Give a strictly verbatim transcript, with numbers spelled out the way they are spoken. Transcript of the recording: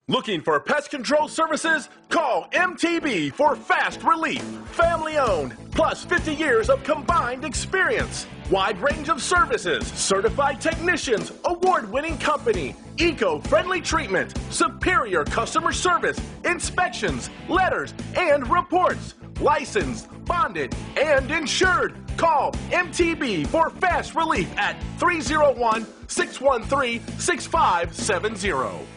Looking for pest control services? Call M T B for fast relief. Family owned, plus fifty years of combined experience. Wide range of services, certified technicians, award-winning company, eco-friendly treatment, superior customer service, inspections, letters, and reports. Licensed, bonded, and insured. Call M T B for fast relief at three oh one, six one three, six five seven zero.